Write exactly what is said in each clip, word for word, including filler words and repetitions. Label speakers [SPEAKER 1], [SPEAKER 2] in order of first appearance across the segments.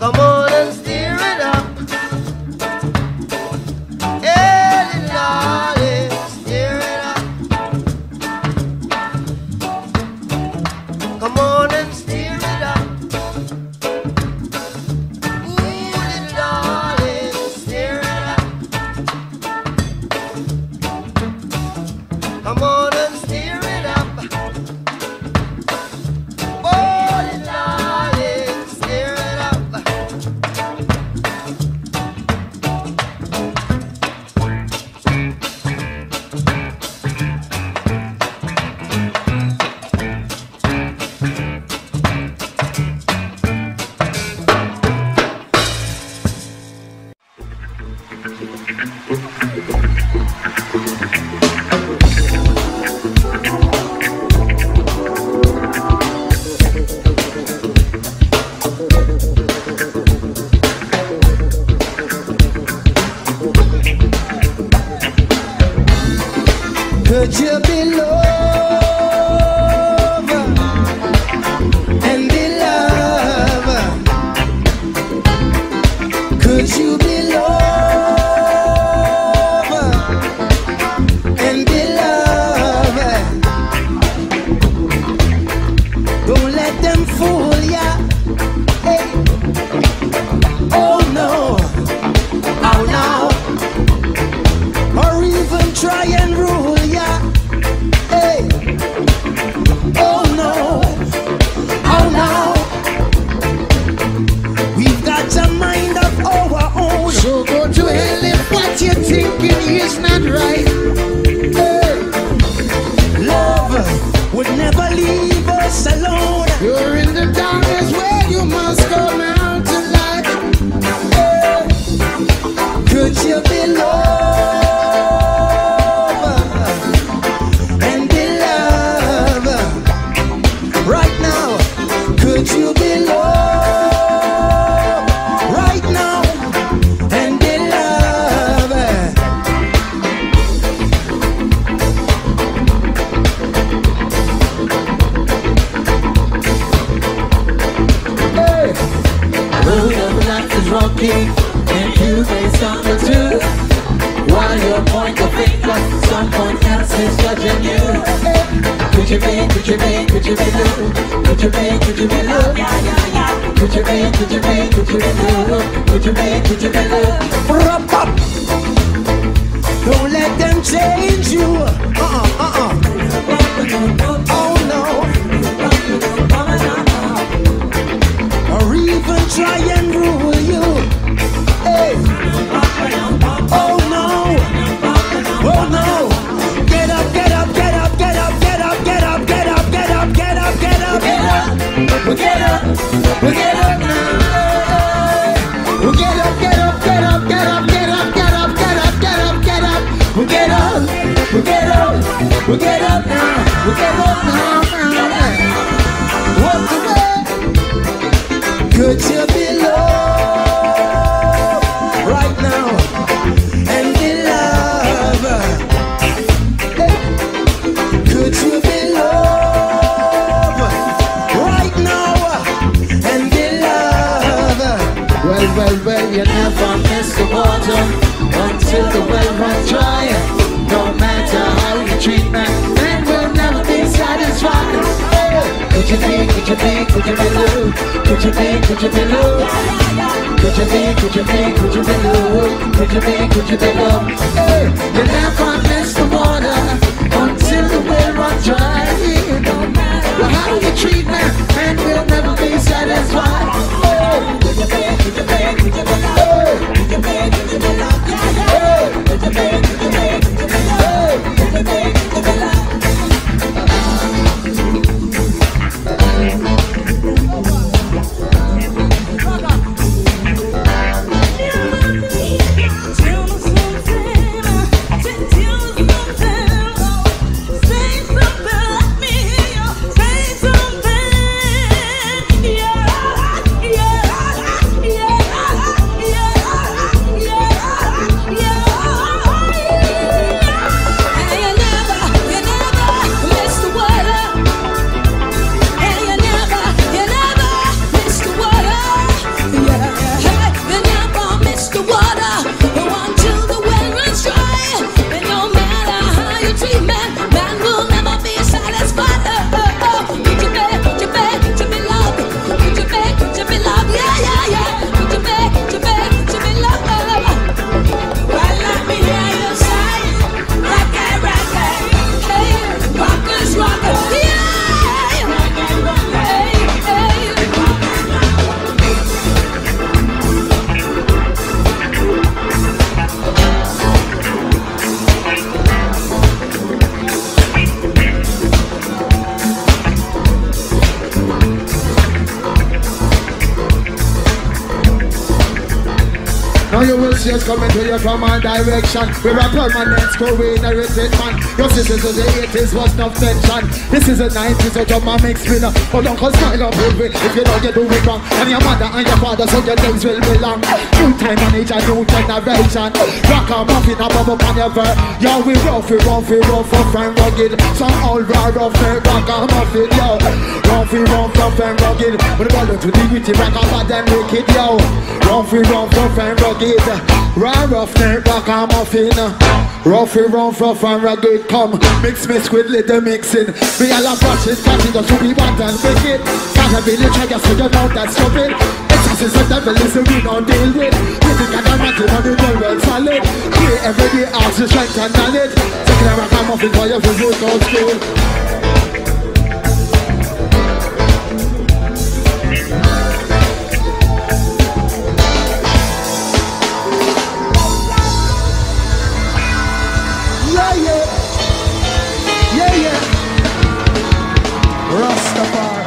[SPEAKER 1] Come on and stir it up. Hey, darling, stir it up. Come on and stir it up. Ooh, little darling, stir it up. Come on and stir it up. Oh, little darling, stir it up. Could you be love and be love? Could you be love and be love? Don't let them fool ya. Hey. Oh no, oh no. Or even try and rule ya. Hey. Oh no, oh no. We've got a mind of our own. So go to hell if what you're thinking is not right. Hey. Love would never leave us alone. You're in the darkness where you must come out to light. Hey. Could you be loved? Could you be loved right now and be loved? Hey. Road of life is rocky and you may stumble too. While you point the finger, someone else is judging you. Hey. Could you be, could you be, could you be loved? Could you be, could you be loved? Could you be, could you be, could you be loved? Could you be, could you be loved? Don't let them change you. Uh-uh, uh-uh. Oh no. Or even try and rule you. Hey. Oh no. Oh no. Get up, get up, get up, get up, get up, get up, get up, get up, get up, get up, get up. We get up, we get up now. We get up, get up, get up, get up, get up, get up, get up, get up, get up. We get up, we get up, we get up now. We get up now. Walk away. Could you be loved right now and be loved? Could you be loved right now and be loved? Well, well, well, you never miss the water until the well runs dry. No matter how you treat me, man will never be satisfied. Could you be, could you be, could you be loved? Could you be, could you be loved? Could you be, could you be, could you be loved? Could you be, could you be loved? Hey, you never miss the water until the well runs dry. Well, how you treat me, man will never be satisfied. Hey, could you be, could you be, could you be loved? Could you be, could you be loved? Hey, could you be, could you be, could you be loved? Could you be, could you be loved? Now you will see us coming to you from all direction. We're a permanent school, we inherited man. Your sisters of the eighties was no tension. This is the nineties, so your mom makes winner. Hold on, cause smile up with it if you don't you do it wrong. And your mother and your father, so your days will be long. New time and age, a new generation. Rock a muffin above up on your verb. Yo, we rough, we rough, we rough, rough and rugged. Some old raw rough, we rock a muffin, yo. Rough, we rough, rough and rugged. But the bottle to the witty, rock a bad and wicked, yo. Rough, we rough, rough and rugged. Raw rough, we rock a muffin. Rough, we rough, rough and rugged. Come, mix, mix with little mixing. We all have watches, catching us to be bad and wicked. Can't have village, I guess, so you know that's stupid. It's the devil is the we don't deal with. You think I don't matter when you know well solid. Here every day ask the strength and knowledge. Taking a rock and muffin for your physical school. Yeah, yeah. Yeah, yeah. Rastafari.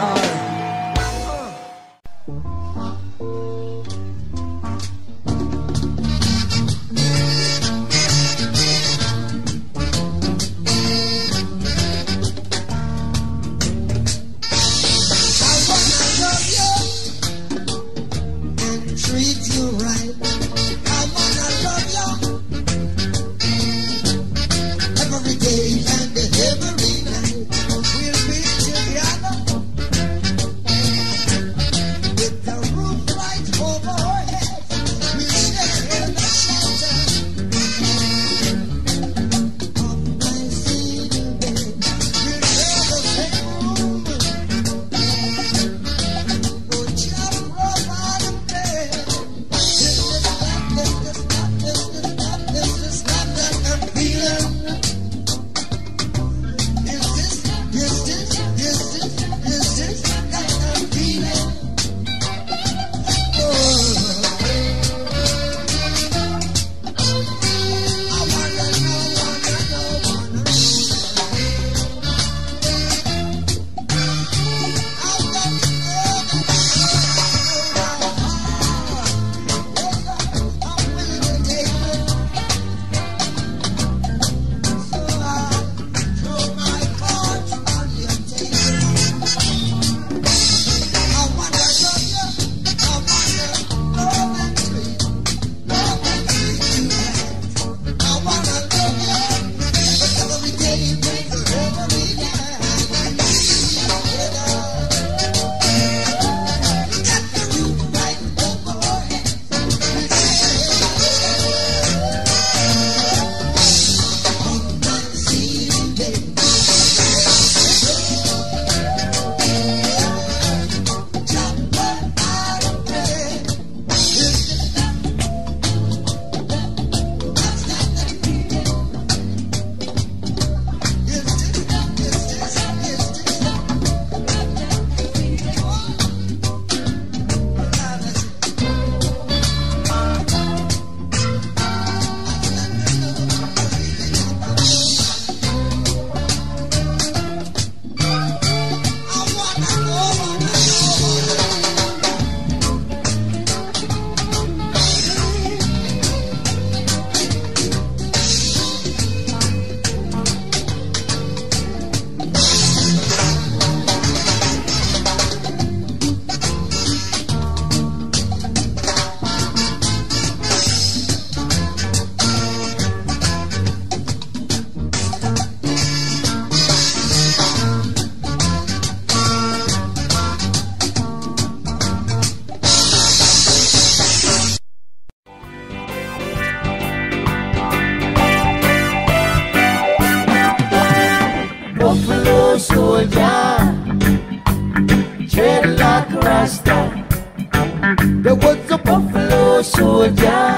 [SPEAKER 2] There was a buffalo soldier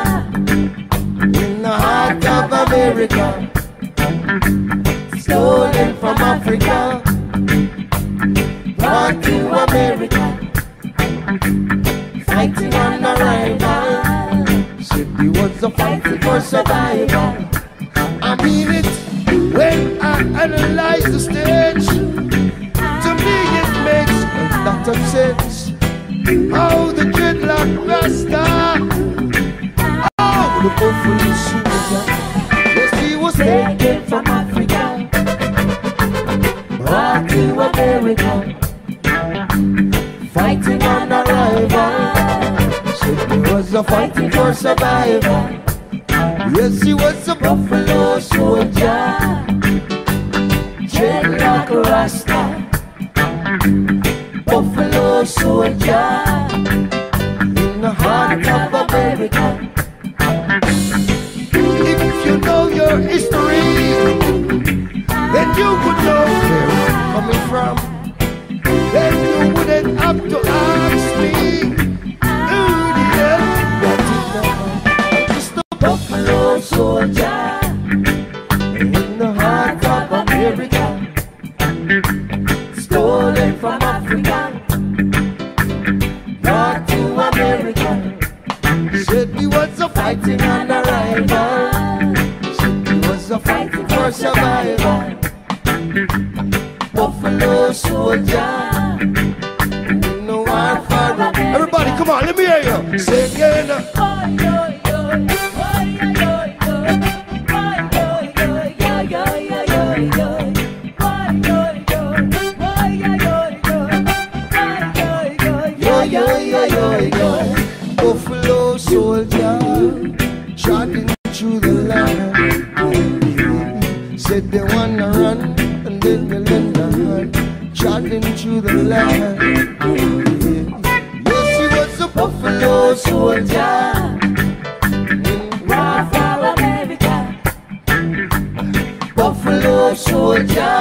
[SPEAKER 2] in the heart of America, stolen from Africa, brought to America, fighting on the rival. Said he was a fighting for survival. I mean it when I analyze the stage. To me it makes a lot of sense. How the dreadlock Rasta, how a fighting for survival. Yes, he was a buffalo soldier, dreadlock rasta, buffalo soldier in the heart of America. If you know your history, then you would know where we're coming from. Then you wouldn't have to ask me, who the hell what you know? It's the buffalo soldier in the heart of America, stolen from Africa, brought to America. Said he was a fighting on arrival. Said he was a fighting for survival. Buffalo soldier. No war for everybody, come on, let me hear you. Say again. Buffalo soldier trotting through the land. Said they wanna run and then they lend a hand. Trotting through the land. Yes, he was a buffalo soldier in war for America. Buffalo soldier,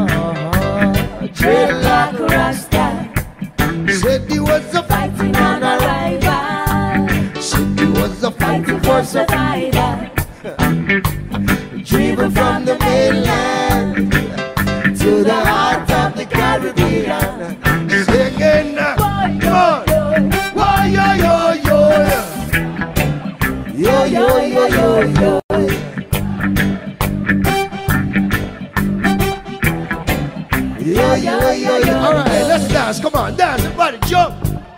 [SPEAKER 2] dreadlock rasta. Said he was a fighting on arrival. Said he was a fighting for survival. Driven from the mainland to the heart of the Caribbean. Singing, come on, why yo yo yo yo yo yo yo yo. Yo yo yo yo. All right, let's dance. Come on, dance, everybody, jump.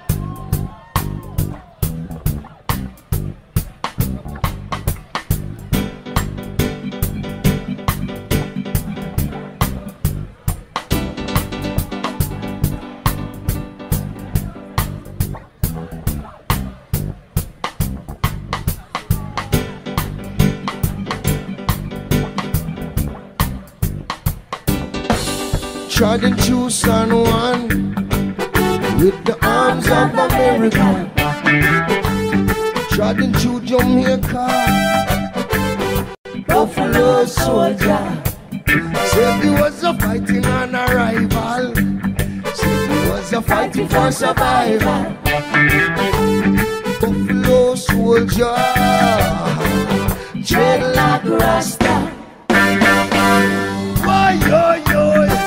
[SPEAKER 2] Trodden through San Juan with the arms of America. Trodden through Jamaica, buffalo soldier. Said he was a fighting on arrival. Said he was a fighting for survival. Buffalo soldier, dreadlock rasta. Why yo yo?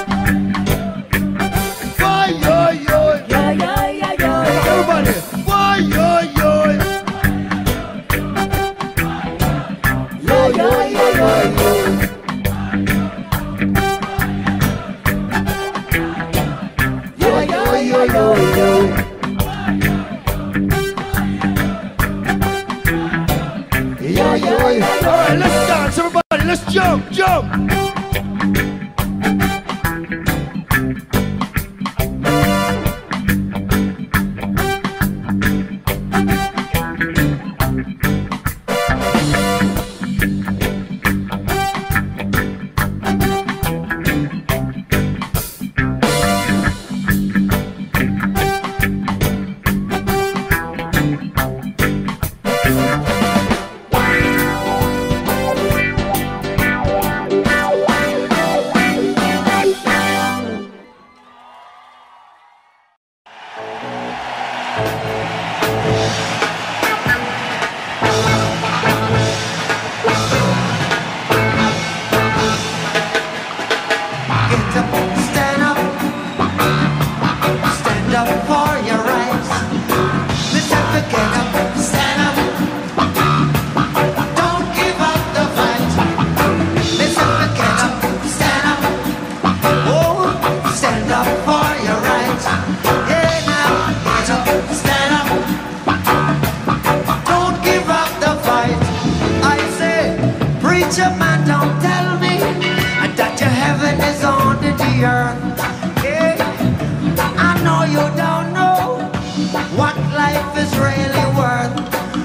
[SPEAKER 2] Alright, let's dance, everybody, let's jump, jump!
[SPEAKER 1] earth. I know you don't know what life is really worth.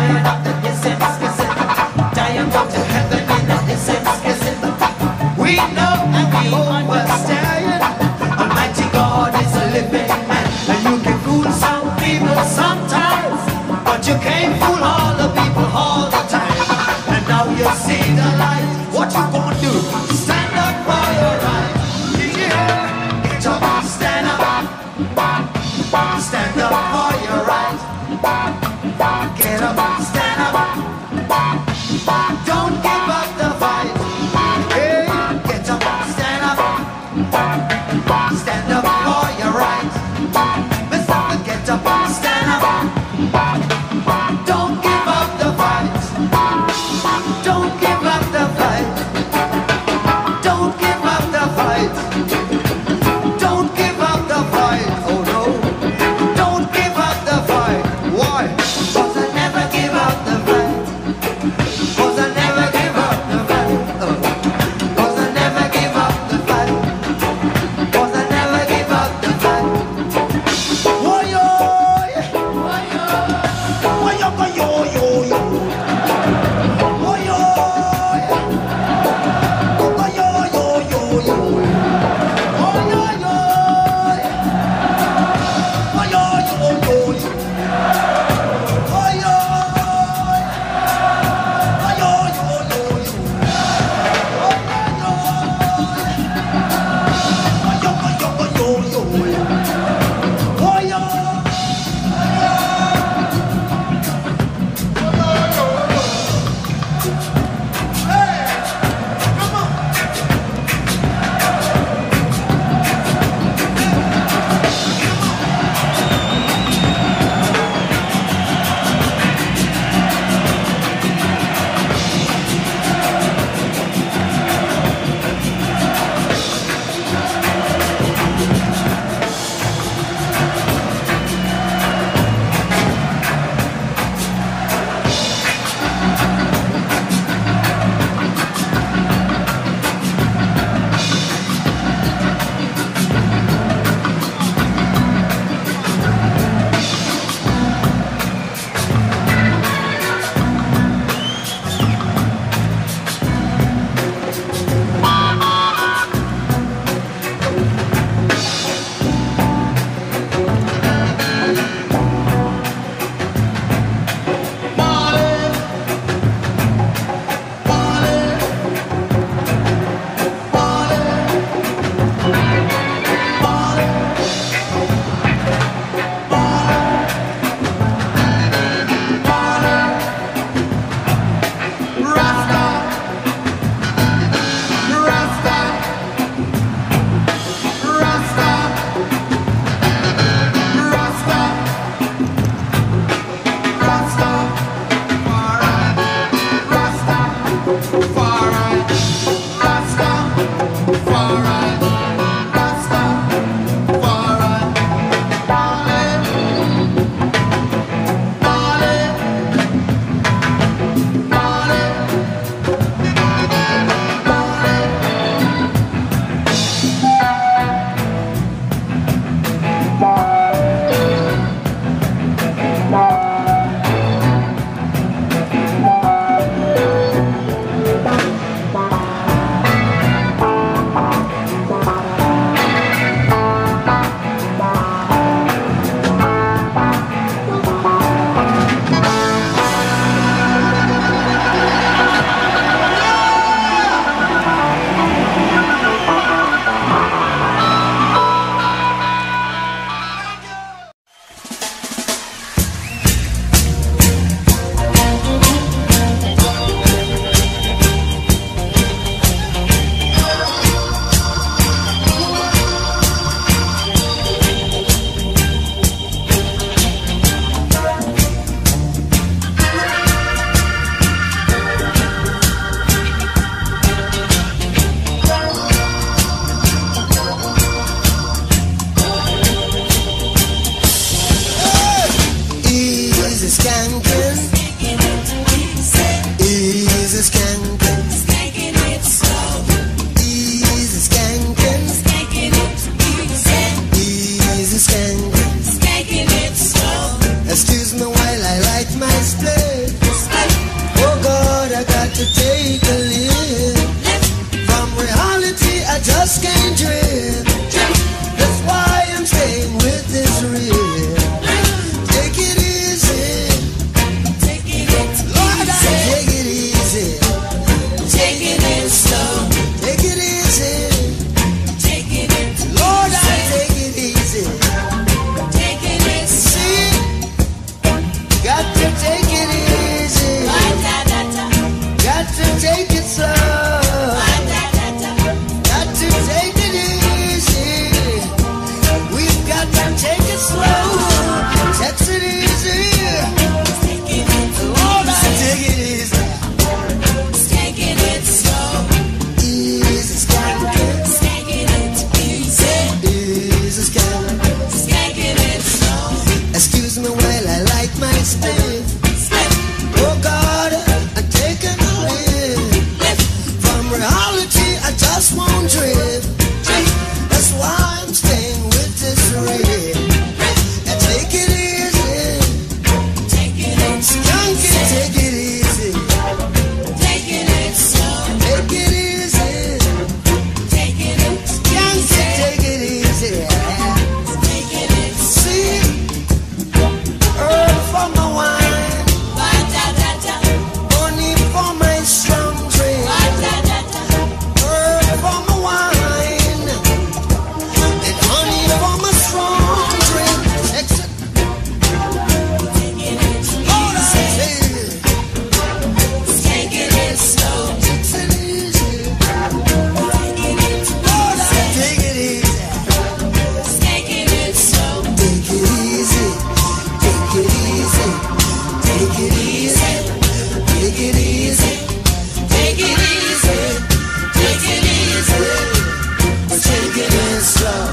[SPEAKER 1] tired of the ism, schism. Dying go to heaven in the ism, schism. We know and we understand. Almighty God is a living man, and you can fool some people sometimes, but you can't fool all the people all the time. And now you see the light. What you gonna do? Stand up for your right. Yeah, get up, stand up. Stand up for your right. Get up, stand up. Don't give up the fight. Hey, get up, stand up. Stand up for your right. Mister Get up, stand up. Don't give up the fight. Don't give up the fight. Don't give up the fight. Don't give up the fight. Oh no. Don't give up the fight. Why? 'Cause I never give up Take it easy, take it easy, take it easy, take it easy, take it in slow.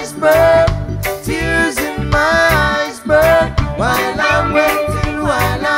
[SPEAKER 2] While I'm waiting, while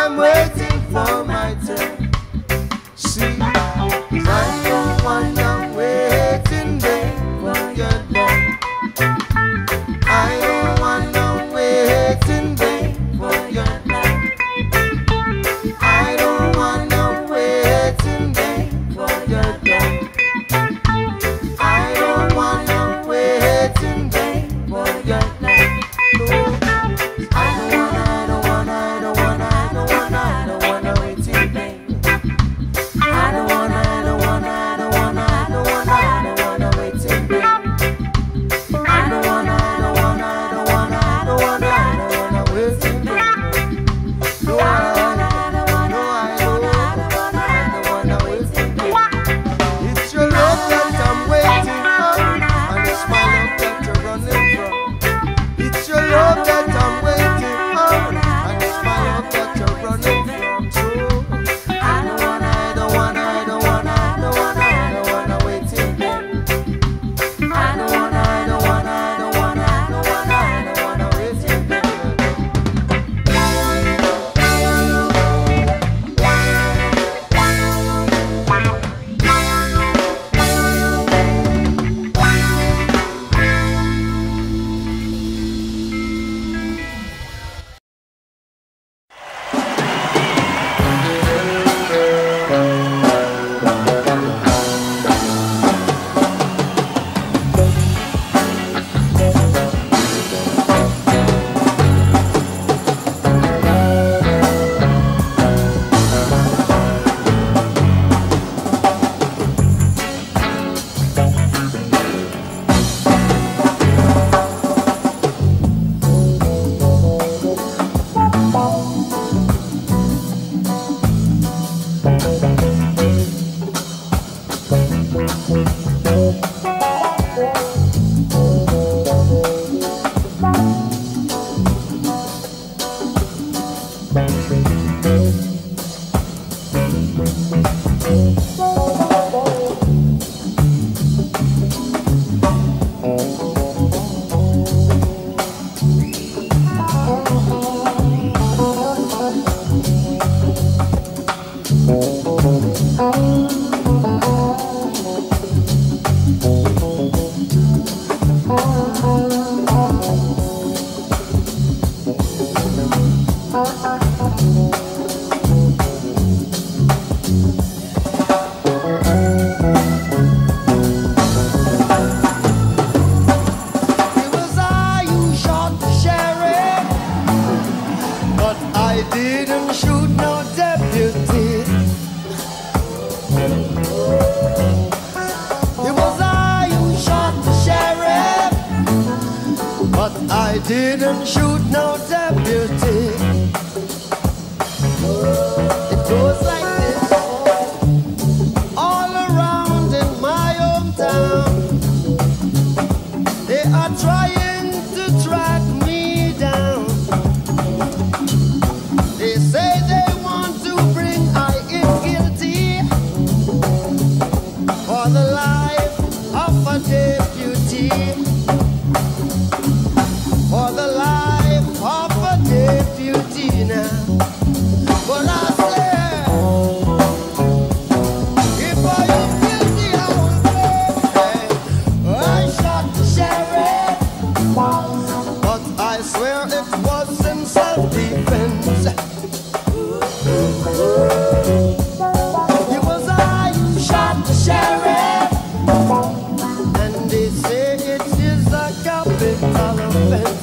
[SPEAKER 2] but I didn't shoot no deputy. It goes like this. All around in my hometown, they are trying to track me down. They say they want to bring I in guilty for the life of a deputy. For the life of a deputy now. But I say, if I am guilty, I will pay. I shot the sheriff, but I swear it was in self-defense. It was I who shot the sheriff, and they say it is a capital offense.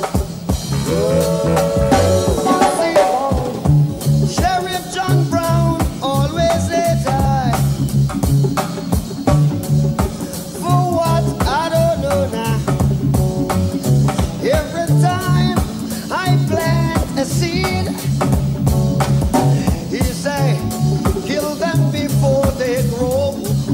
[SPEAKER 2] Sheriff John Brown always says I. For what? I don't know now. Every time I plant a seed, he say, kill them before they grow.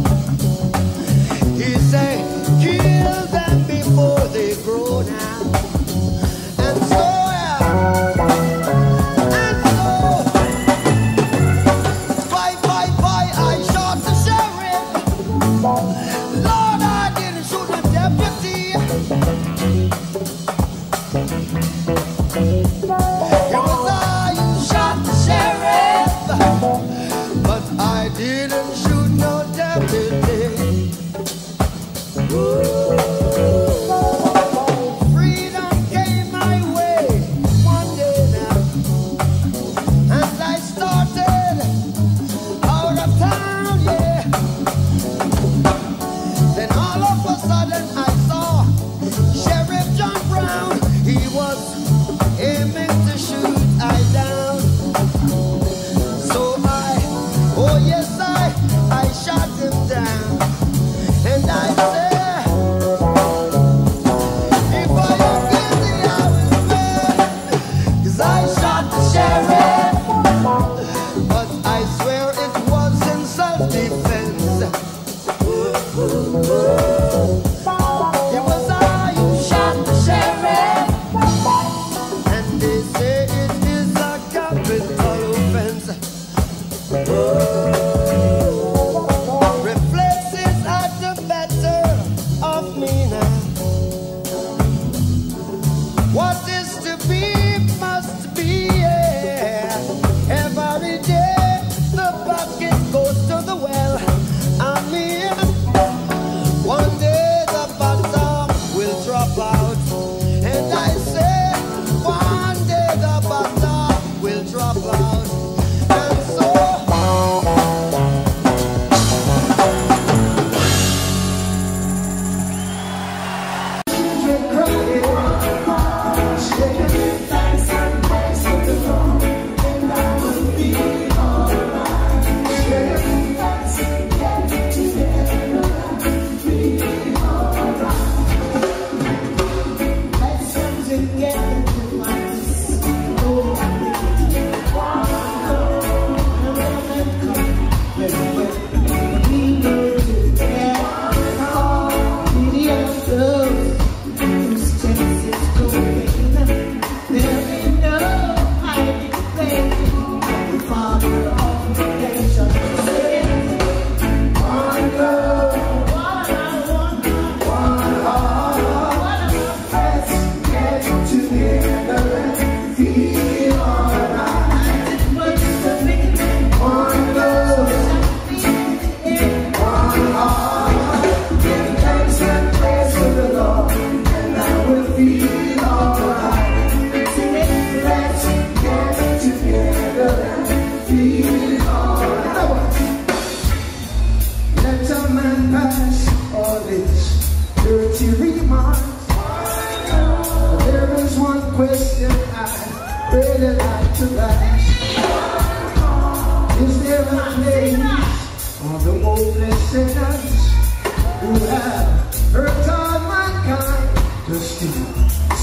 [SPEAKER 2] He say, kill them before they grow now. And so, and so, bye, bye, bye, I shot the sheriff. Lord, I didn't shoot the deputy. It was I who shot the sheriff, but I didn't shoot no deputy. Freedom came my way one day now, and I started out of town, yeah. Then all of a sudden I saw Sheriff John Brown. He was aiming to shoot I down. So I, oh yes I, I shot him down. And I said, if I am guilty I will pay. 'Cause I shot the sheriff, but I swear it was in self-defense. It was I who shot the sheriff, and they say it is a capital offense. Reflexes are the better of me now. What is to be must be, yeah. Every day the bucket goes to the well. I mean, one day the bottom will drop out. And I say, one day the bottom will drop out. And so, really like to laugh. Is there a place for the hopeless sinners who have hurt all mankind to steal,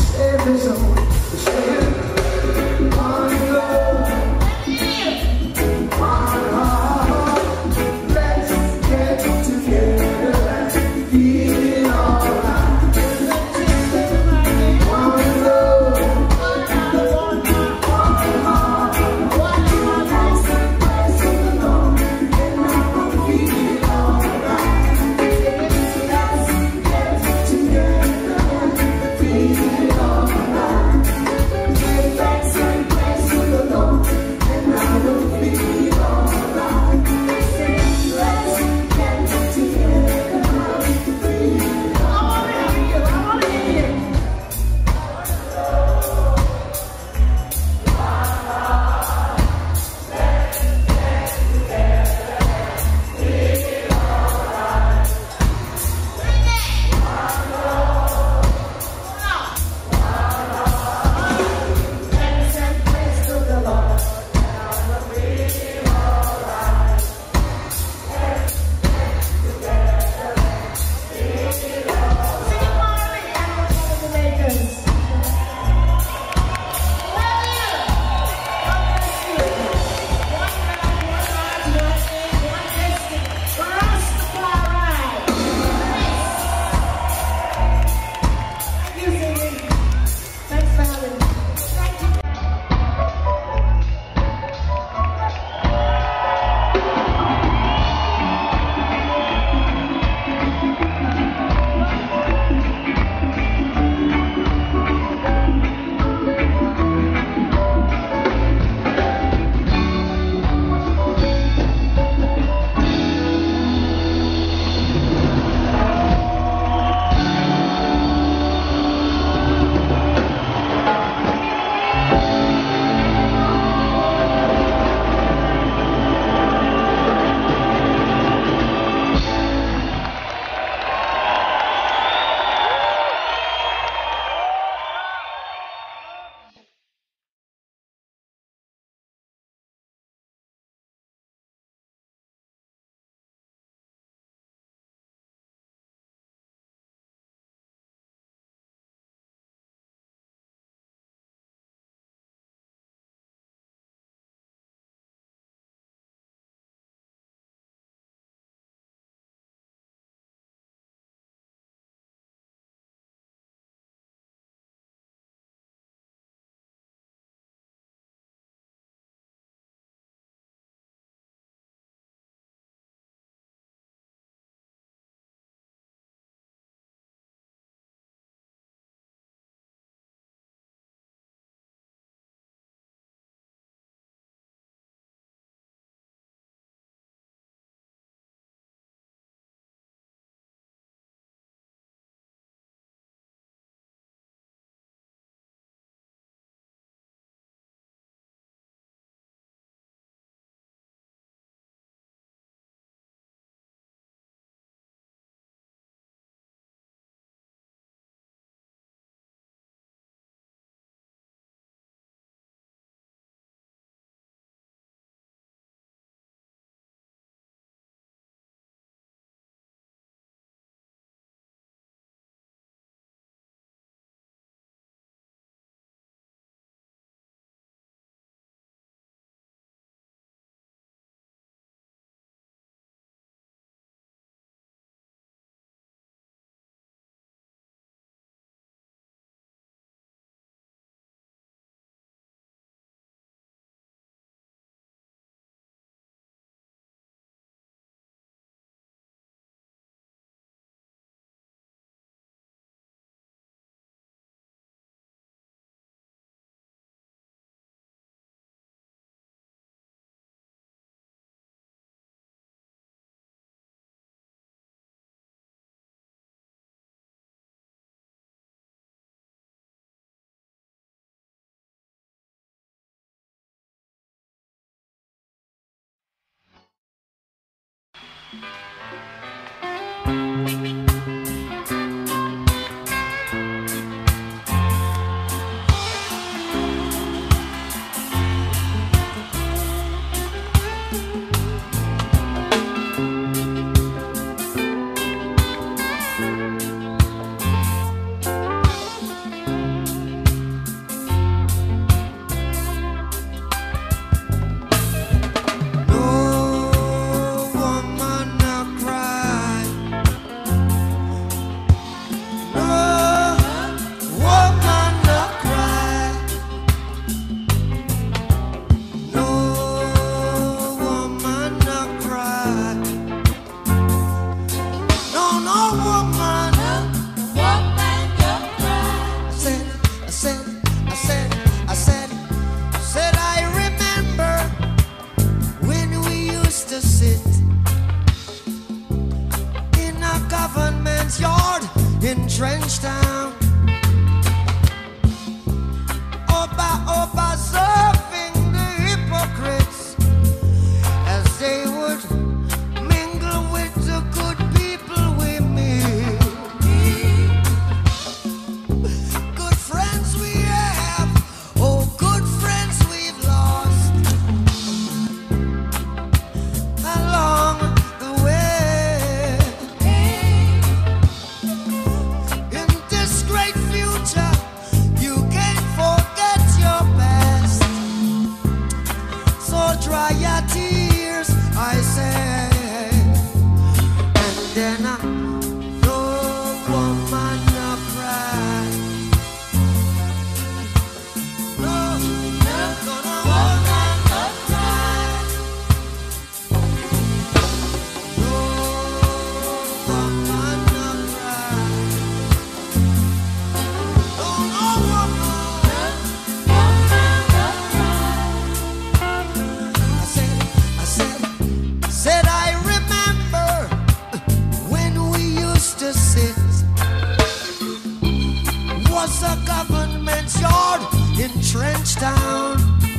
[SPEAKER 1] was a government yard in Trenchtown.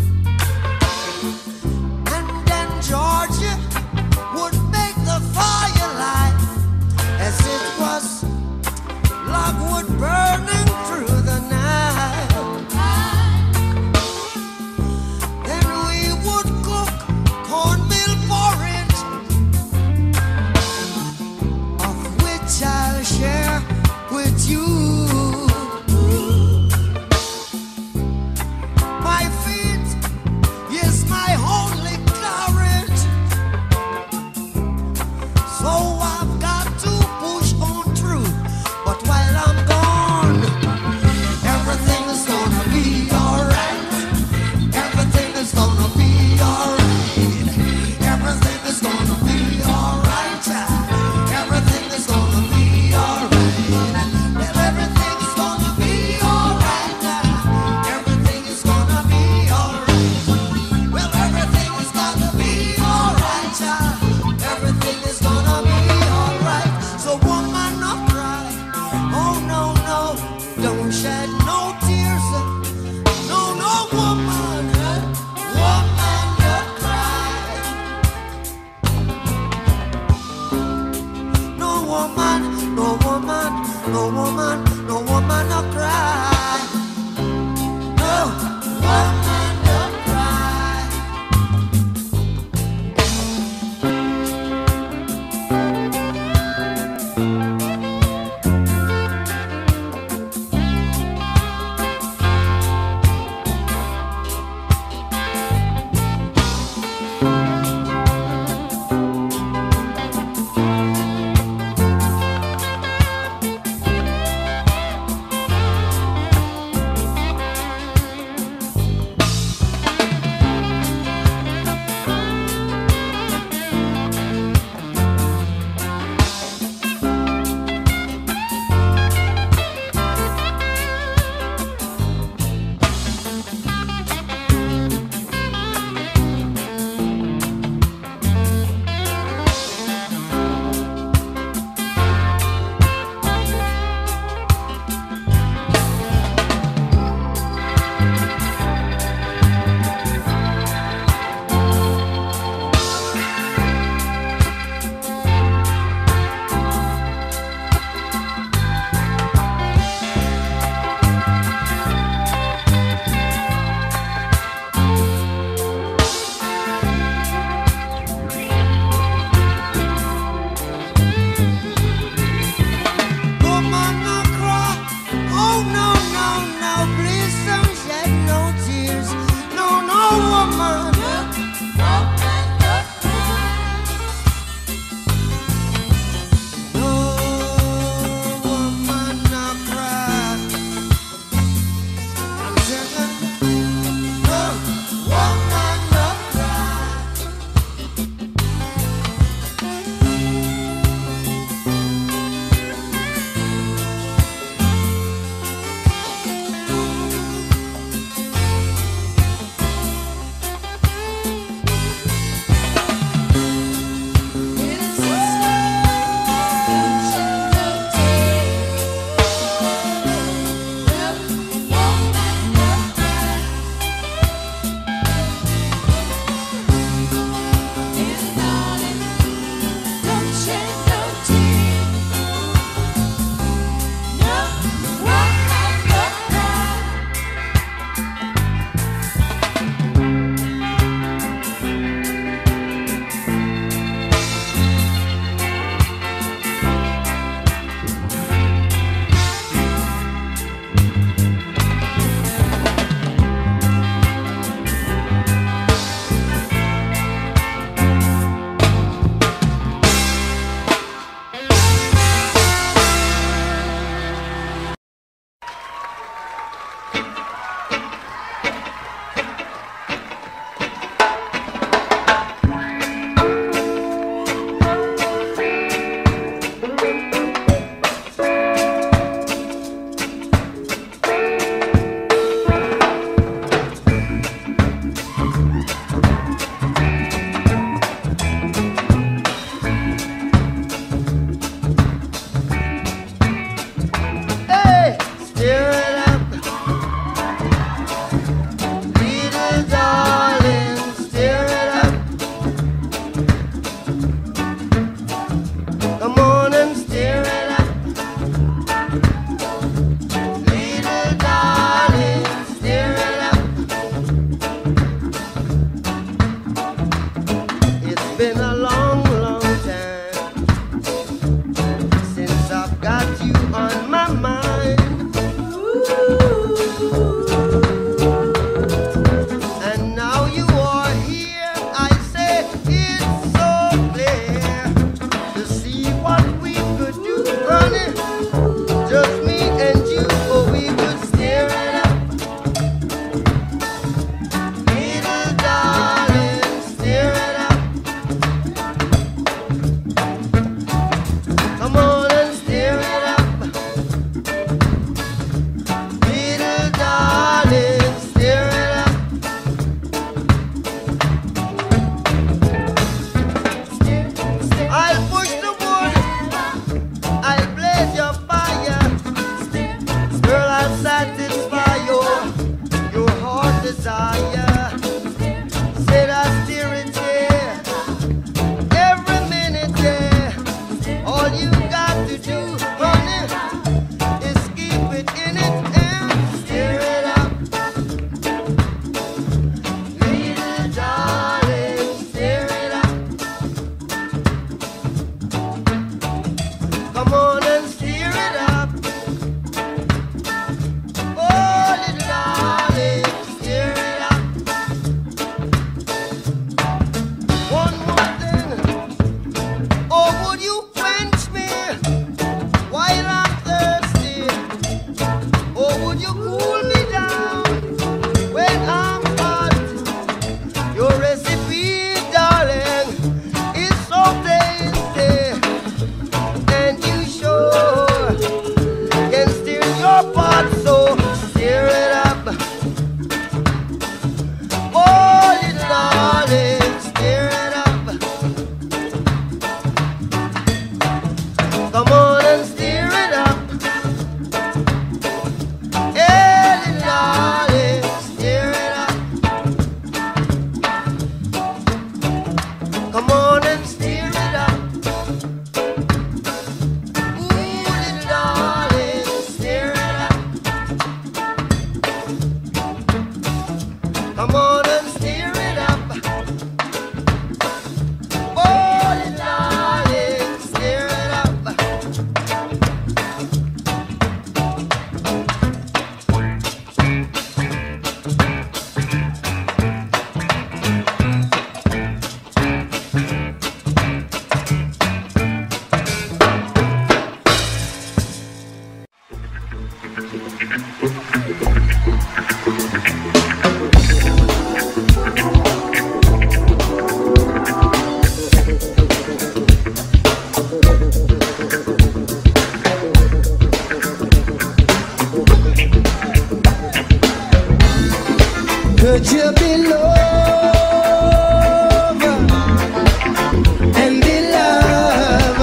[SPEAKER 1] And then Georgia would make the firelight as it was logwood burning through the night. Then we would cook cornmeal porridge, of which I'll share with you. My feet is my only courage, so I've got to push on through. But while I'm gone, everything is gonna be alright. Everything is gonna be alright. Everything is gonna be alright. Everything is gonna be alright. Well, everything is gonna be alright. Everything is gonna be alright. Well, everything is gonna be alright. Everything is gonna be alright. So woman, no cry. Oh no, no, don't shed no tears. No, no, woman, woman, don't cry. No woman, no woman, no woman, no woman, no cry. No woman, don't cry. Woman, no cry. Oh no, no, no, please don't shed no tears. No, no, woman. No, woman, no cry. I'm saying, no, woman, no cry. Still Could you be love and be love?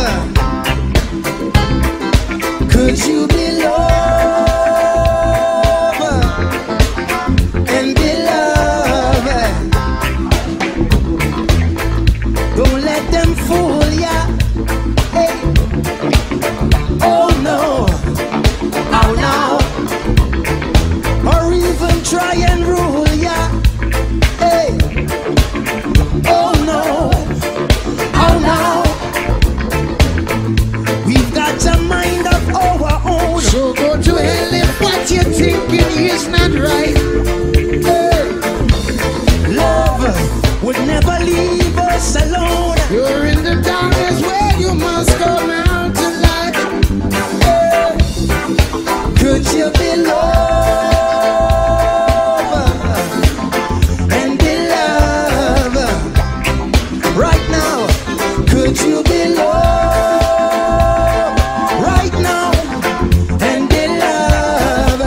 [SPEAKER 1] Could you be love and be love? Don't let them fool ya. Hey. Oh no, oh no. Or even try and rule ya. Hey. Oh no, oh no. We've got a mind of our own. So go to hell if what you're thinking is not right. Hey. Love would never leave us alone. You're in the darkness where you must come out to light. Hey. Could you be loved? Could you be loved right now and be loved?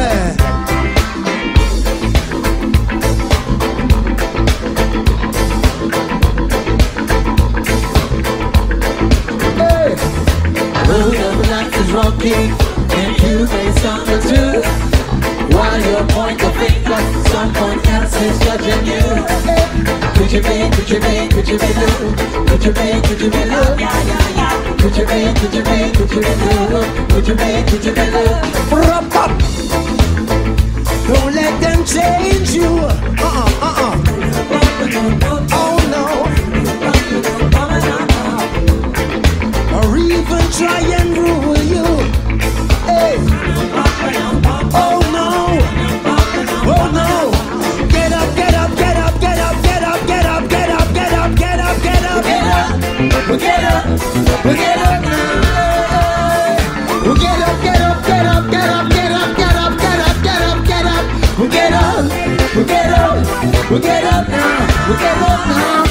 [SPEAKER 1] Hey. Road of life is rocky and you may stumble too. While you point the finger, someone else is judging you. Hey. Could you be, could you be, could you be blue? Could you be, could you be blue? Yeah, yeah, yeah. Could you be, could you be, could you be blue? Could you be, could you be blue? Don't let them change you. Uh-uh, uh-uh. Oh no. Or even try and rule you. Hey. Oh no. Oh no. Get up, get up, get up, get up, get up, get up, get up, get up, get up, get up, get up. We'll get up, we'll get up now. We'll get up, get up, get up, get up, get up, get up, get up, get up, get up. We'll get up, we'll get up, we'll get up now. We'll get up now.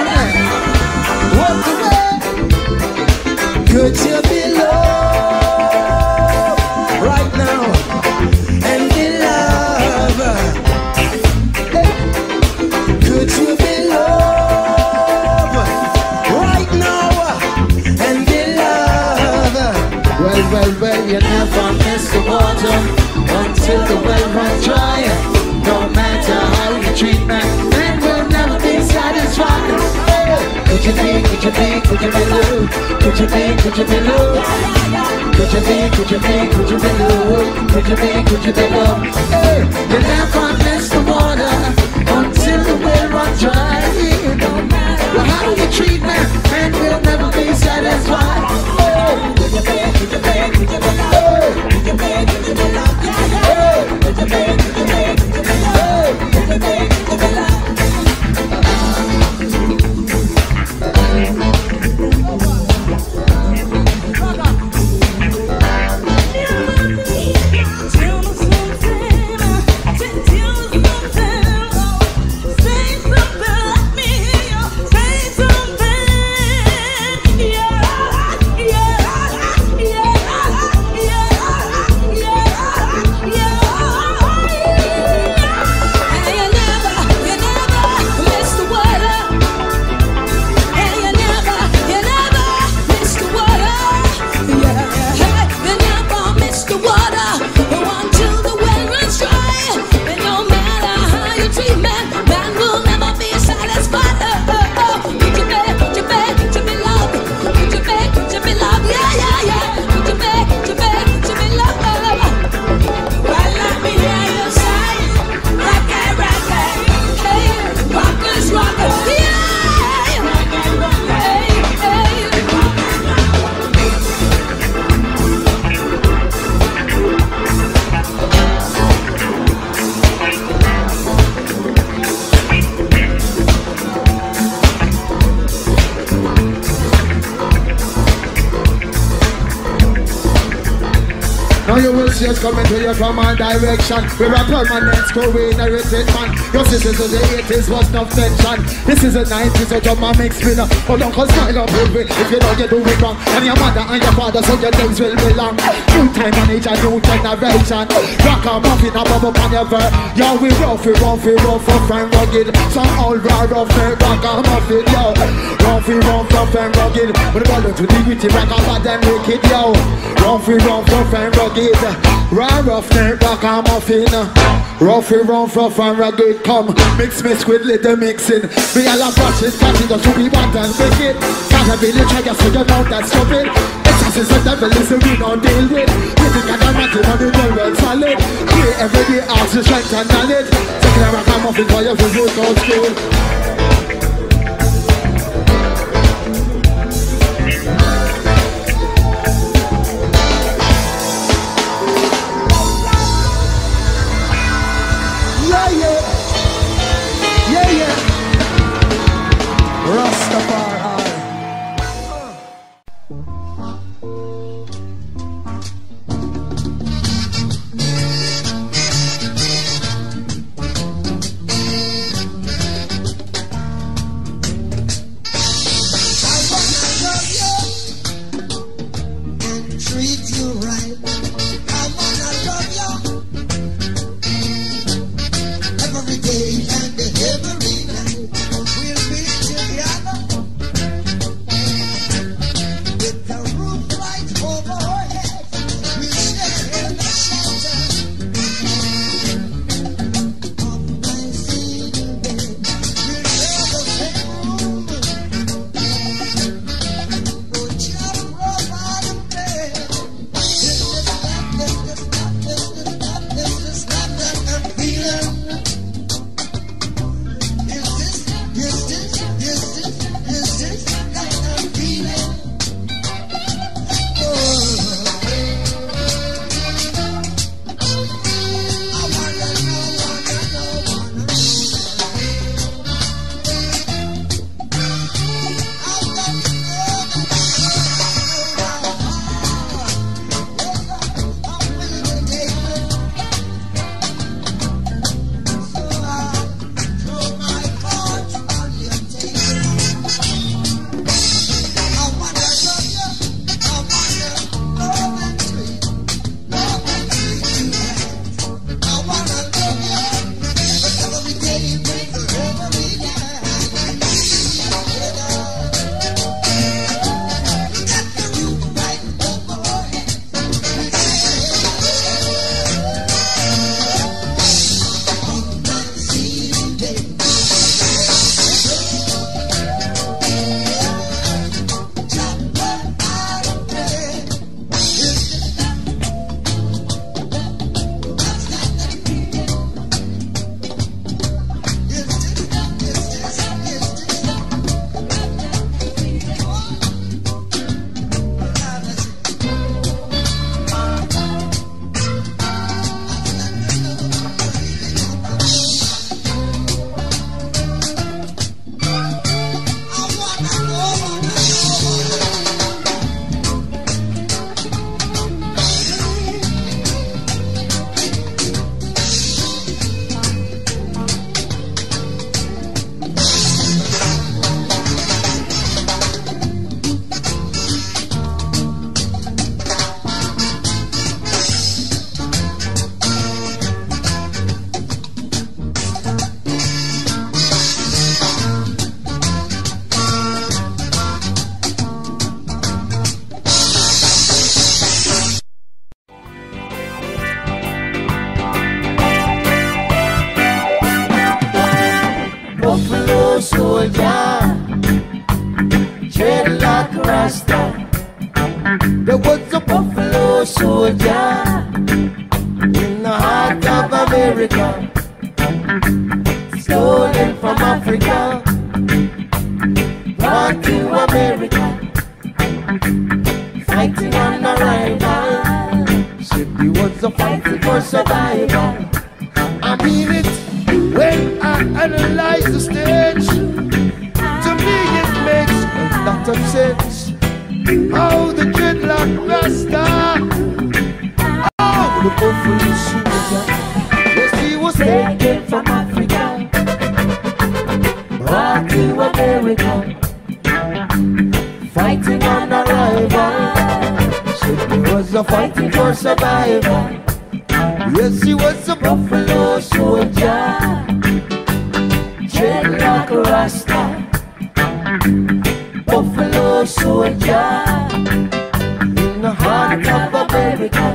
[SPEAKER 1] Walk away. Could you be loved right now and be loved? Hey. Could you be loved right now and be loved? Well, well, well, you never miss the water until the well runs dry. No matter how you treat me, man will never be satisfied. Hey. Could you be, could you be, could you be blue? Could you be, could you be blue? Could you be, could you be, could you be blue? Could you be, could you be blue? Hey. You never miss the water until the well runs dry. Well, how you treat me, man will never be satisfied. Oh. Could you be, could you be, could you be love? Could you be, could you be love? Hey. Could you be, could you be, could you be love? Could you be, could you be love? Tell me something, tell me
[SPEAKER 2] Messages coming to you from all direction. We're a permanent screw in a written man. Your sisters in the eighties was no tension. This is the nineties, so your mom makes me. Hold on, cause smile up with it. If you don't, you do it wrong. And your mother and your father, so your things will belong. New time and age, a new generation. Rock a muffin, a bubble on your verb. Yo, we rough, we rough, we rough, rough and rugged. Some old raw rough, they rock a muffin, yo. Rough, we rough, rough and rugged. When the ball to the witty, rock a bad and wicked, yo. Rough, we rough, rough and rugged. Raw rough, they rock a muffin. Rough, we rough, rough and rugged. Come, mix, mix with little mixing. We all have watches, catching us to be bad and wicked. Can't be the trigger, so you know that's stupid. It's just a devil, listen, we don't deal with. We think I got nothing on the world, well solid. Play every day, ask the strength and knowledge. Taking a rock and muffin for your food, go school.
[SPEAKER 1] There was a buffalo soldier in the heart of America, stolen from Africa, brought to America, fighting on a rival.
[SPEAKER 2] Said he was a
[SPEAKER 1] Fighting for survival.
[SPEAKER 2] I mean it when I analyze the stage. To me it makes a lot of sense. How the dreadlock rasta, oh, the
[SPEAKER 1] taken from Africa, brought to America, fighting on arrival.
[SPEAKER 2] Said he was a
[SPEAKER 1] Fighting for survival.
[SPEAKER 2] Yes, he was a
[SPEAKER 1] Buffalo soldier, dreadlock rasta. Buffalo soldier,
[SPEAKER 2] in the heart
[SPEAKER 1] heart of America.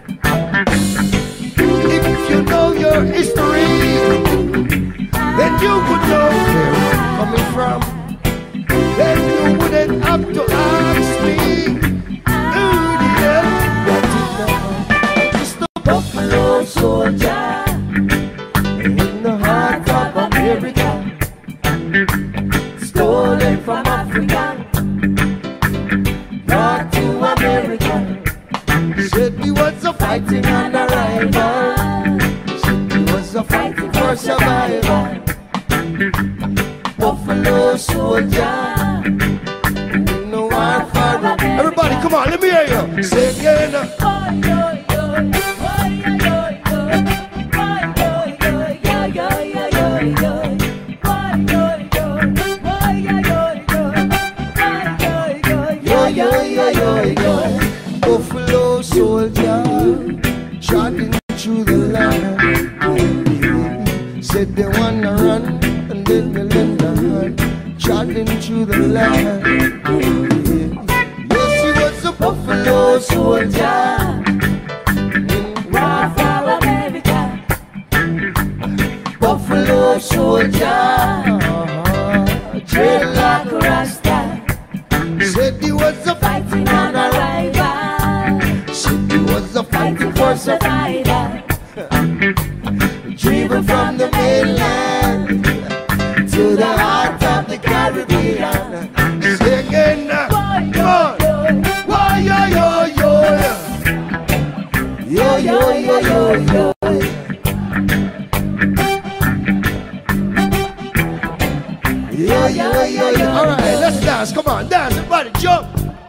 [SPEAKER 2] If you know your history, then you would know where I'm coming from. Then you wouldn't have to ask me, who the hell what is that? It's the
[SPEAKER 1] Buffalo soldier,
[SPEAKER 2] in the heart of
[SPEAKER 1] America, stolen from Africa, brought to America,
[SPEAKER 2] Said he was a
[SPEAKER 1] fighting on arrival.
[SPEAKER 2] Said he was a
[SPEAKER 1] Fighting for survival. Buffalo soldier,
[SPEAKER 2] in the war for everybody, come on, let me hear you. Say again. Buffalo soldier, trotting through the land. Said they wanna run, and then they lend a hand, trotting through the land. Yes, he was a buffalo soldier,
[SPEAKER 1] war for America.
[SPEAKER 2] buffalo soldier,
[SPEAKER 1] Dreadlock rasta,
[SPEAKER 2] said he was a
[SPEAKER 1] fighting on arrival.
[SPEAKER 2] said he was a
[SPEAKER 1] Fighting for survival.
[SPEAKER 2] driven from the mainland to the heart of the Caribbean. Singing, come on, why yo yo yo yo yo yo yo yo. Yo yo yo yo. All right, let's dance. Come on, dance, everybody, jump.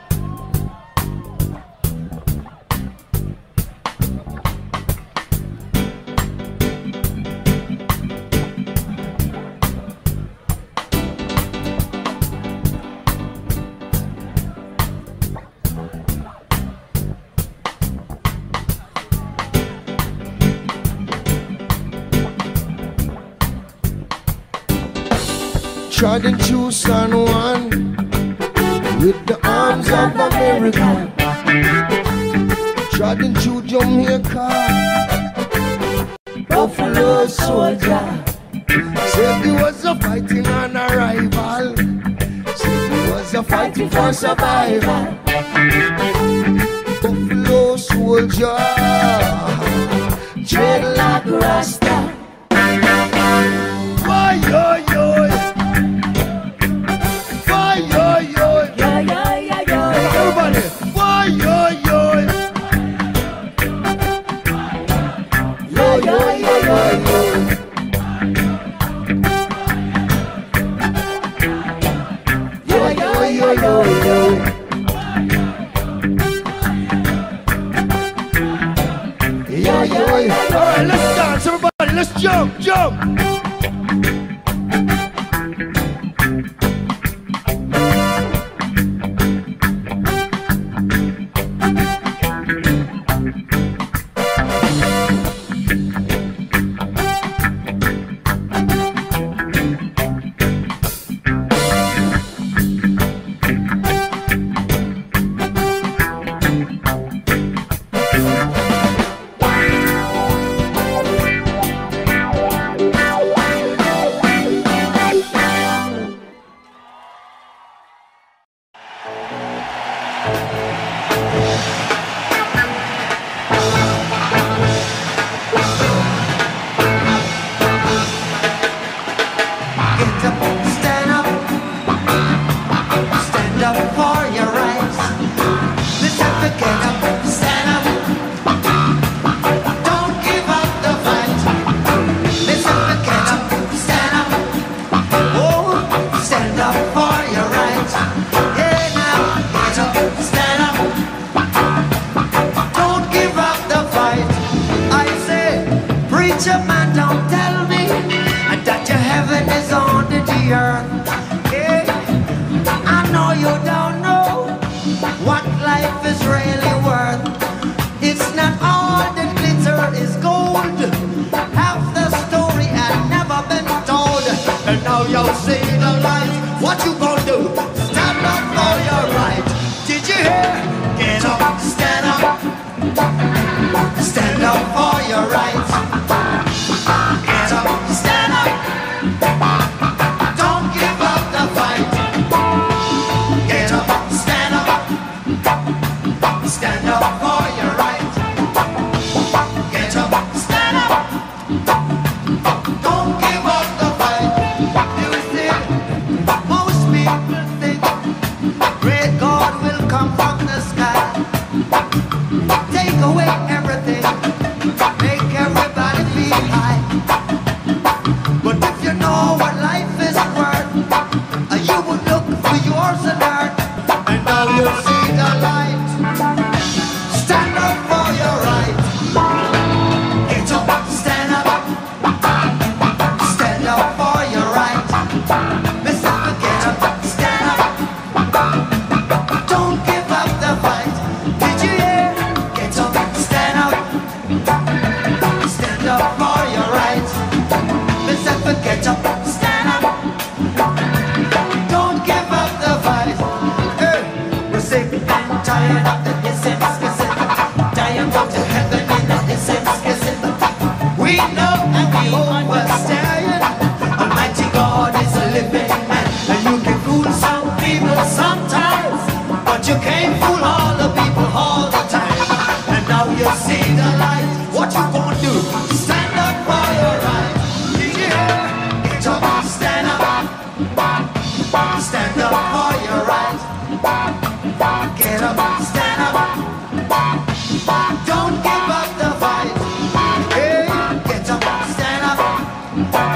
[SPEAKER 2] Trodden through San Juan with the arms of America. Trodden through Jamaica,
[SPEAKER 1] Buffalo soldier,
[SPEAKER 2] said he was a fighting on arrival. Said he was a fighting for survival. Buffalo soldier,
[SPEAKER 1] dreadlock rasta,
[SPEAKER 2] why yo yo, why yo yo,
[SPEAKER 1] yo yo yo yo,
[SPEAKER 2] everybody, why yo yo,
[SPEAKER 1] yo yo yo yo yo, yo yo yo yo yo,
[SPEAKER 2] yo yo yo. All right, let's dance, everybody. Let's jump, jump.
[SPEAKER 1] don't tell me that your heaven is under the earth. Yeah. I know you don't know what life is really worth. It's not all that glitter is gold. Half the story had never been told. And now you see the light. What you gonna do? Stand up for your right. Did you hear? Get up, stand up. Stand up for your rights. Get up, stand up. Don't give up the fight. Get up, stand up. Stand up for your rights. Get up, stand up. Don't give up the fight. You see, most people think great God will come from the sky, take away everything, make everybody feel high. But if you know what life is worth, you would look for yours on earth. And now you see the light. Stand up for your right. Get up, stand up. Stand up for your right. Mister Get up, stand up. Don't give up the fight. Did you hear? Get up, stand up. Stand up for your right. Mister Get up, stand up. Don't give up the fight. Hey, we're sick and tired of the hissing, skissing. Dying go to heaven in the hissing, skissing. We know and we understand. Almighty God is a living man. And you can fool some people sometimes, but you can't fool all the people all the time. And now you see the light. What you gonna do? Stand up for your right. Did you hear? Get up, stand up. Stand up for your right. Get up, stand up. Don't give up the fight. Hey, get up, stand up.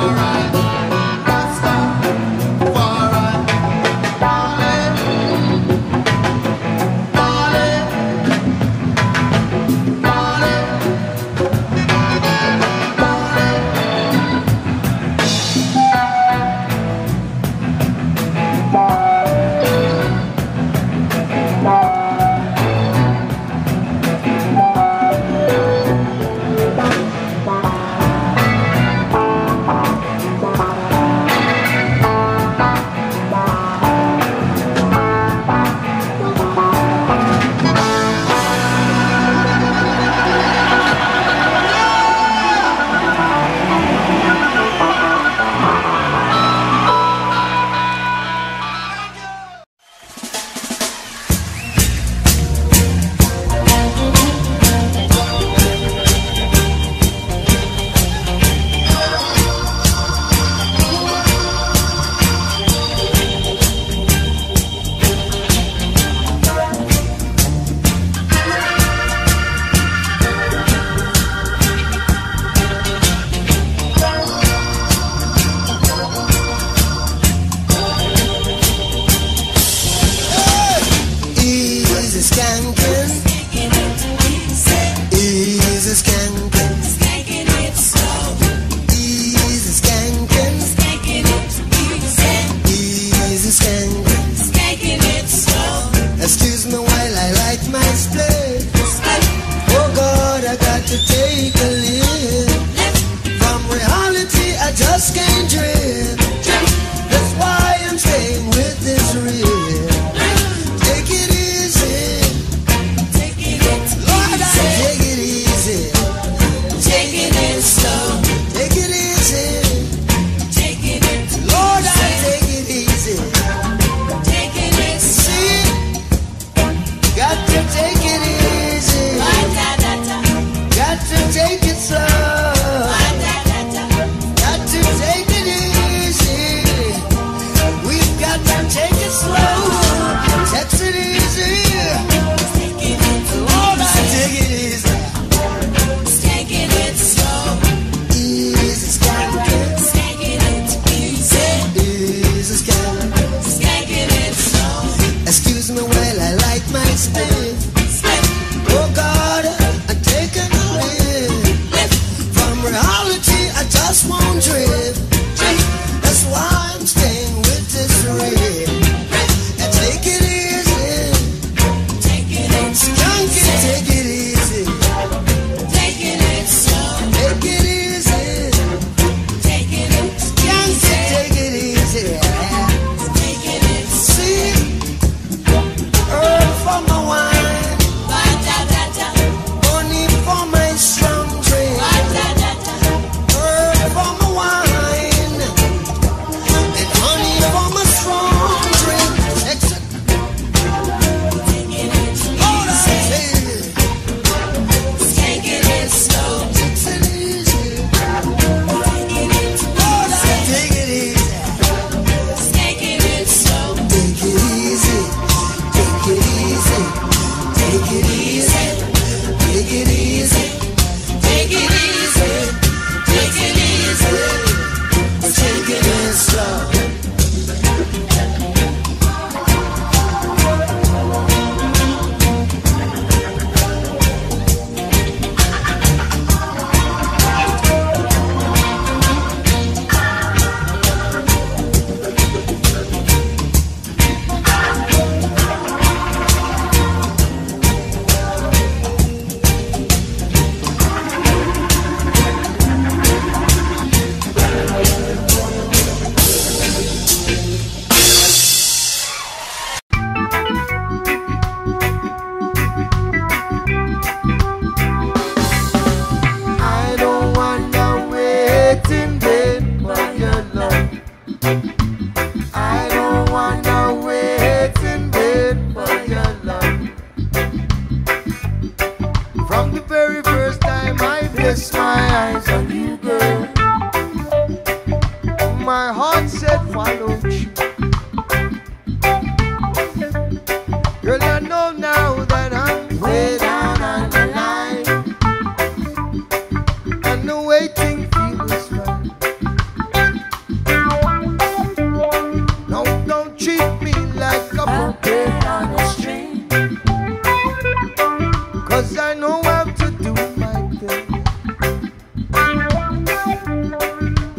[SPEAKER 2] waiting feels right.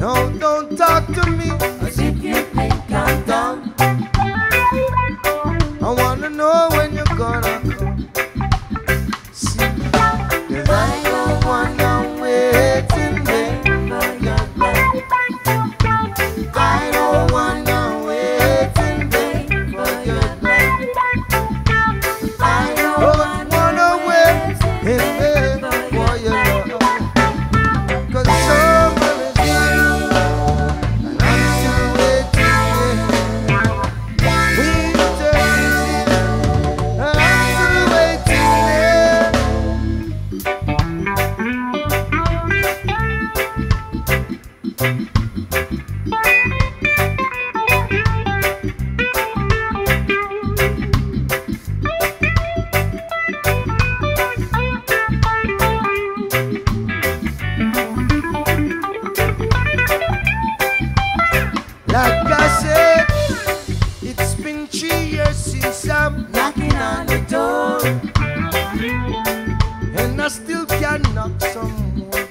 [SPEAKER 2] No, don't talk to me
[SPEAKER 1] as if you think I'm dumb.
[SPEAKER 2] I wanna know when you're gonna come. See, 'cause I don't wanna wait in vain for your love. I don't wanna wait in vain for your love.
[SPEAKER 1] I don't
[SPEAKER 2] Don't wanna wait in vain for your love. 'Cause summer is here and I'm still waiting. Winter is here and I'm still waiting. Like I said, it's been three years since I'm
[SPEAKER 1] knocking on the door.
[SPEAKER 2] and I still can knock some more.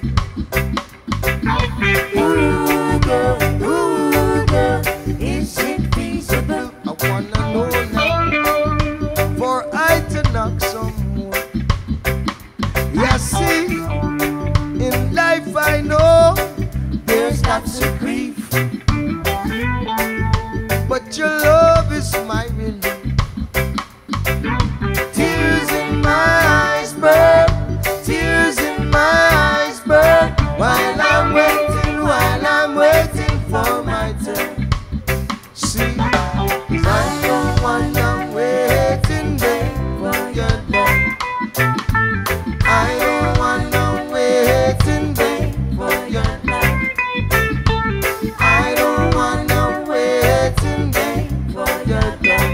[SPEAKER 1] Ooh, girl, ooh, girl, is it feasible?
[SPEAKER 2] I wanna know now, for I to knock some more. Yeah, see, in life I know
[SPEAKER 1] There's lots of grief,
[SPEAKER 2] but your love is my relief. Tears in my eyes burn, tears in my eyes burn, while I'm waiting, while I'm waiting for my turn. See, 'cause I don't wanna wait in vain for your love. I don't wanna wait in vain for your love. I don't wanna wait in vain for your love.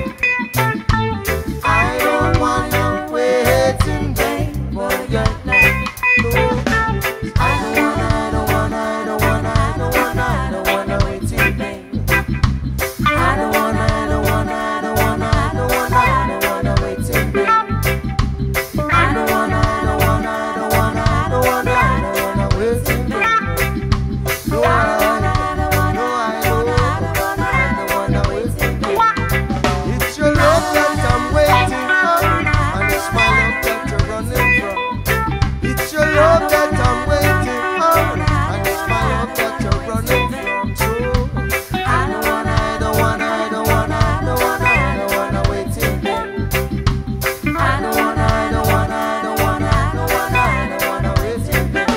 [SPEAKER 2] I don't wanna wait in vain for your love. No.
[SPEAKER 1] I don't wanna, I don't wanna, I don't wanna, I don't wanna, I don't wanna wait in vain. I don't wanna, I don't wanna, I don't wanna, I don't wanna, I don't wanna wait in vain. I don't wanna, I don't wanna, I don't wanna, I don't wanna, I don't wanna wait in vain.
[SPEAKER 2] No,
[SPEAKER 1] I
[SPEAKER 2] I
[SPEAKER 1] don't wanna, I don't wanna,
[SPEAKER 2] no,
[SPEAKER 1] I
[SPEAKER 2] I
[SPEAKER 1] don't wanna, I
[SPEAKER 2] know.
[SPEAKER 1] don't wanna, I don't wanna wait in vain.
[SPEAKER 2] It's your love that I'm waiting for, and it's my love that you're running from. It's your love that I'm waiting for, and it's my love that you're running from. So
[SPEAKER 1] I don't wanna, I don't wanna, I don't wanna, I don't wanna, I don't wanna wait in vain. I don't wanna, I don't wanna, I don't wanna, I don't wanna, I don't wanna wait in vain.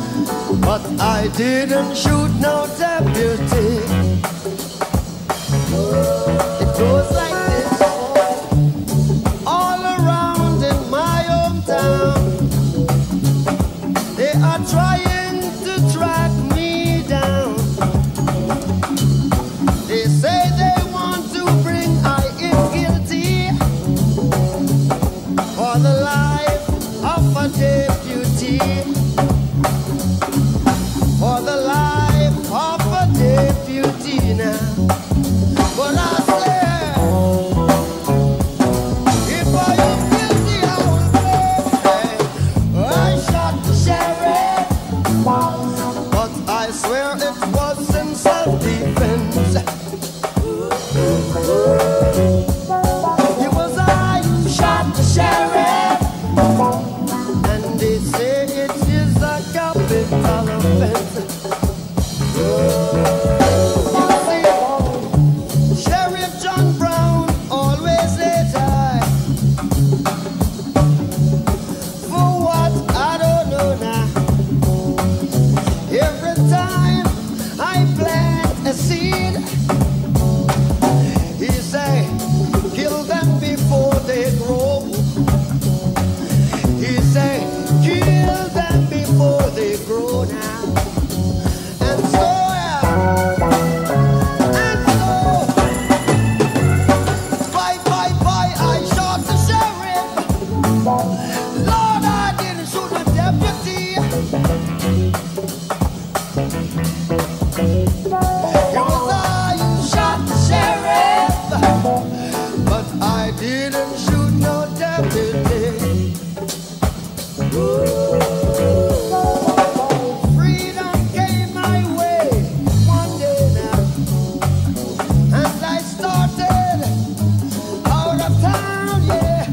[SPEAKER 2] didn't shoot no deputy.
[SPEAKER 1] It goes like this. All around in my hometown, they are trying to track me down. They say they want to bring I in guilty for the life of a deputy. For the life of a deputy now. But I swear, if I am guilty, I will pay. I shot the sheriff, but I swear it was in self-defense. It was I who shot the sheriff, and they say it is a capital offense. Sheriff John Brown always says I, for what I don't know now. Every time I plant a seed, he say, kill them before they grow. He say, kill them before they grow now. And so, and so, bye, bye, bye, I shot the sheriff. Lord, I didn't shoot the deputy. It was I who shot the sheriff, but I didn't shoot no deputy. Freedom came my way one day now, and I started out of town, yeah.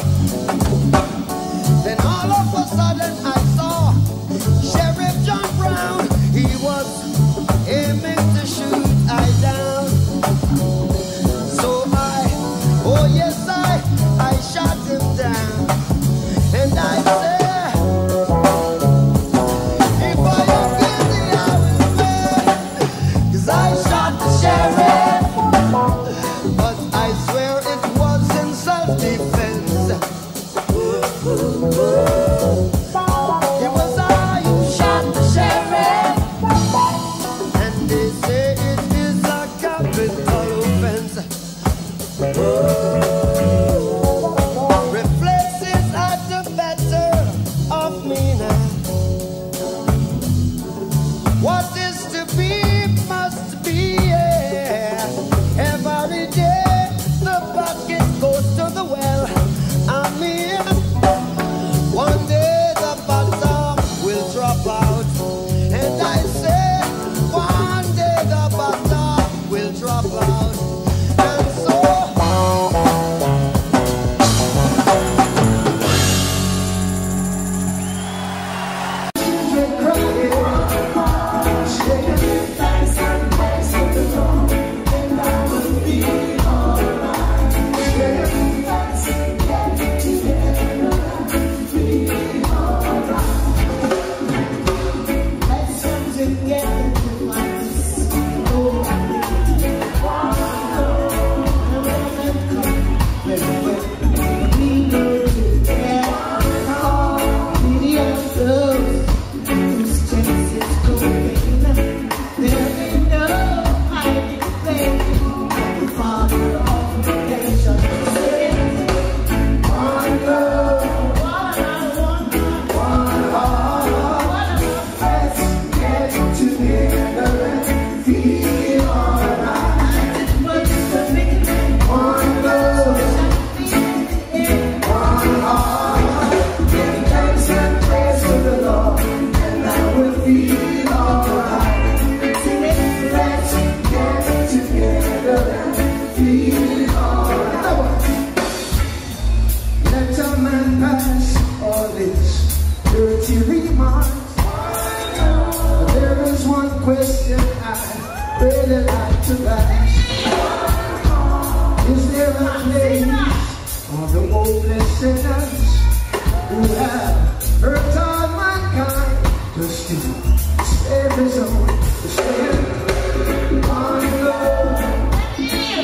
[SPEAKER 1] Then all of a sudden I saw Sheriff John Brown. He was aiming to shoot I down. So I, oh yes I, I shot him down. And I said, if I am guilty, I will pay. 'Cause I shot the sheriff, but I swear it was in self-defense. It was I who shot the sheriff, and they say it is a capital offense. Reflexes are the better of me now. What is to be must be, yeah. Every day the bucket goes to the well. I mean, one day the bottom will drop out. And I say, one day the bottom will drop out. And so, question I really like to ask. Is there a place for the hopeless sinners who have hurt all mankind to still spare his own, to spare one Lord?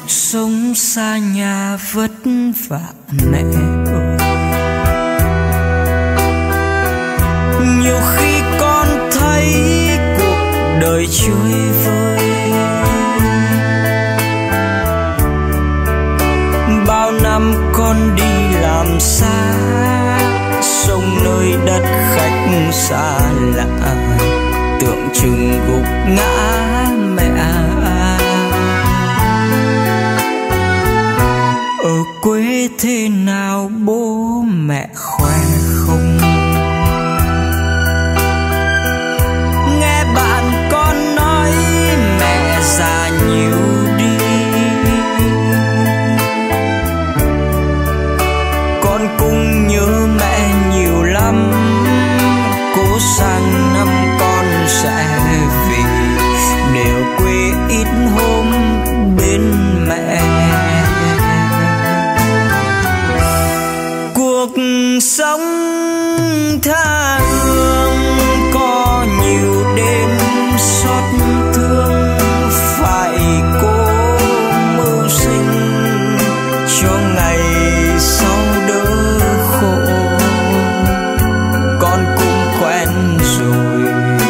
[SPEAKER 3] Cuộc sống xa nhà vất vả mẹ ơi. Nhiều khi con thấy cuộc đời trôi vơi, bao năm con đi làm xa, sông nơi đất khách xa lạ, tưởng chừng gục ngã mẹ. Ở quê thế nào bố mẹ khỏe không? Nghe bạn con nói mẹ già nhiều đi, con cũng nhớ mẹ nhiều lắm. Cố sang năm con sẽ về, đều quê ít hôm bên mẹ. Cuộc sống tha hương có nhiều đêm xót thương, phải cố mưu sinh cho ngày sau đỡ khổ. Con cũng quen rồi,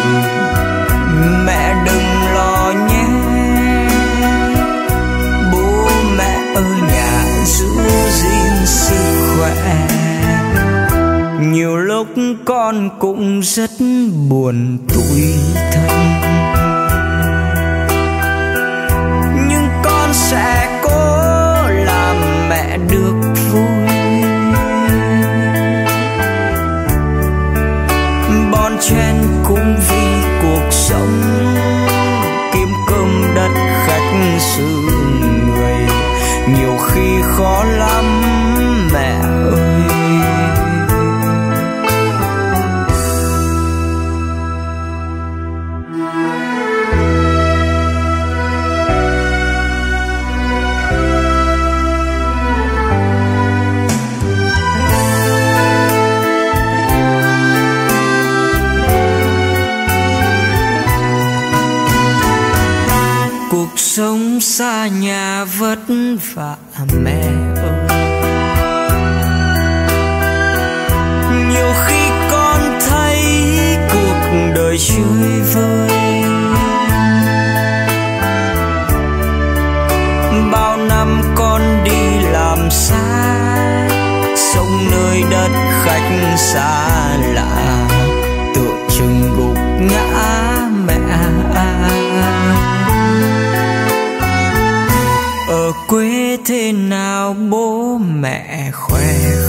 [SPEAKER 3] mẹ đừng lo nhé. Bố mẹ ở nhà giữ gìn sức khỏe. Nhiều lúc con cũng rất buồn tủi thân, nhưng con sẽ cố làm mẹ được vui. Bon chen cũng vì cuộc sống, kiếm cơm đất khách xứ người, nhiều khi khó lắm mẹ ơi. Cuộc sống xa nhà vất vả mẹ ơi. Nhiều khi con thấy cuộc đời chơi vơi, bao năm con đi làm xa, sống nơi đất khách xa lạ, tựa chừng gục ngã mẹ. Ở quê thế nào bố mẹ khỏe